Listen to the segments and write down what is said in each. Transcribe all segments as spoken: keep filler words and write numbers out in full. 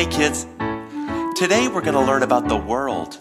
Hey kids, today we're going to learn about the world.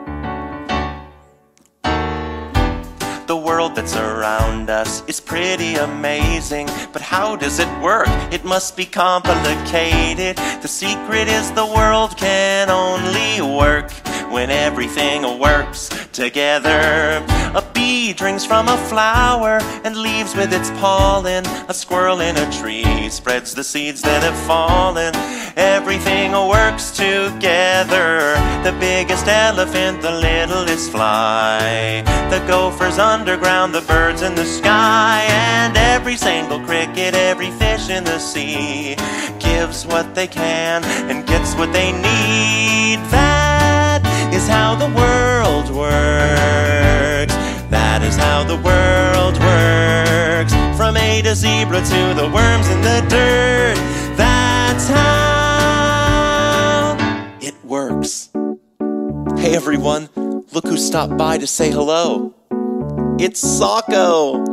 The world that's around us is pretty amazing, but how does it work? It must be complicated. The secret is the world can only work when everything works together. A bee drinks from a flower and leaves with its pollen. A squirrel in a tree spreads the seeds that have fallen. Everything works together. The biggest elephant, the littlest fly. The gophers underground, the birds in the sky. And every single cricket, every fish in the sea gives what they can and gets what they need. That is how the world works. That is how the world works. From A to zebra to the worms in the dirt. That's how it works. Hey everyone, look who stopped by to say hello. It's Socko.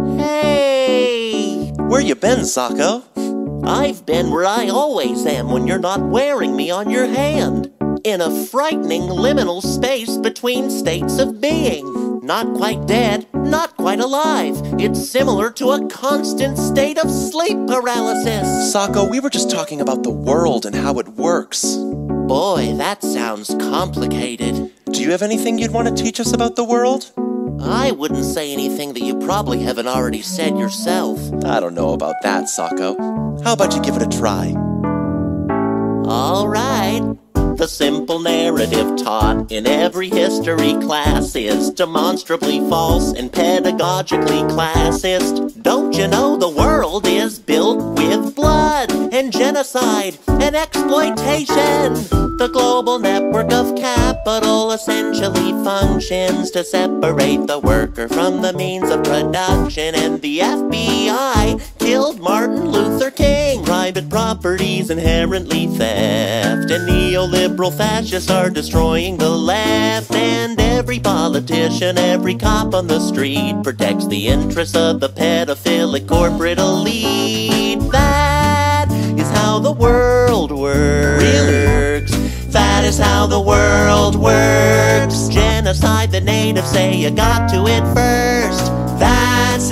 Hey! Where you been, Socko? I've been where I always am when you're not wearing me on your hand. In a frightening liminal space between states of being. Not quite dead, not quite alive. It's similar to a constant state of sleep paralysis. Socko, we were just talking about the world and how it works. Boy, that sounds complicated. Do you have anything you'd want to teach us about the world? I wouldn't say anything that you probably haven't already said yourself. I don't know about that, Socko. How about you give it a try? All right. The simple narrative taught in every history class is demonstrably false and pedagogically classist. Don't you know the world is built with blood and genocide and exploitation? The global network of capital essentially functions to separate the worker from the means of production, and the F B I killed Martin Luther King. Private property's inherently theft, and neoliberal fascists are destroying the left. And every politician, every cop on the street protects the interests of the pedophilic corporate elite. That is how the world works. Really? That is how the world works. Genocide, the natives say you got to it first. That's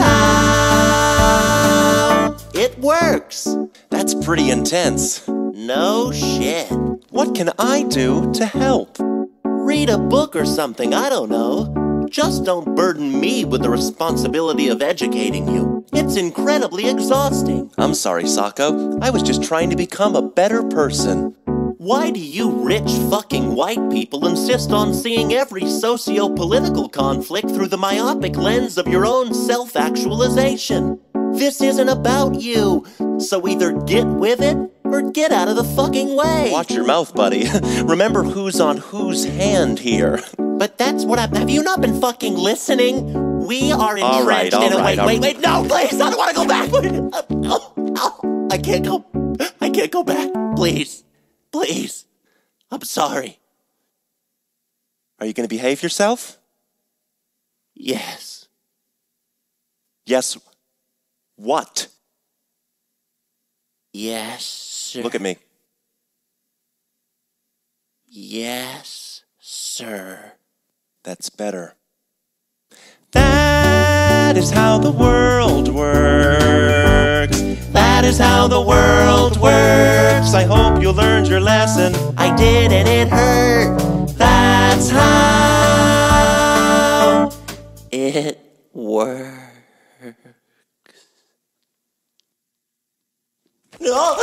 how it works. That's pretty intense. No shit. What can I do to help? Read a book or something, I don't know. Just don't burden me with the responsibility of educating you. It's incredibly exhausting. I'm sorry, Socko. I was just trying to become a better person. Why do you rich fucking white people insist on seeing every socio-political conflict through the myopic lens of your own self-actualization? This isn't about you, so either get with it or get out of the fucking way. Watch your mouth, buddy. Remember who's on whose hand here. But that's what I'm... Have you not been fucking listening? We are entrenched all right, all in a... right, wait, wait, wait, no, please, I don't want to go back. Oh, oh, I can't go... I can't go back, please. Please. I'm sorry. Are you going to behave yourself? Yes. Yes. What? Yes, sir. Look at me. Yes, sir. That's better. That is how the world works. That is how the world works. I hope you learned your lesson. I did, and it hurt. That's how it works. No!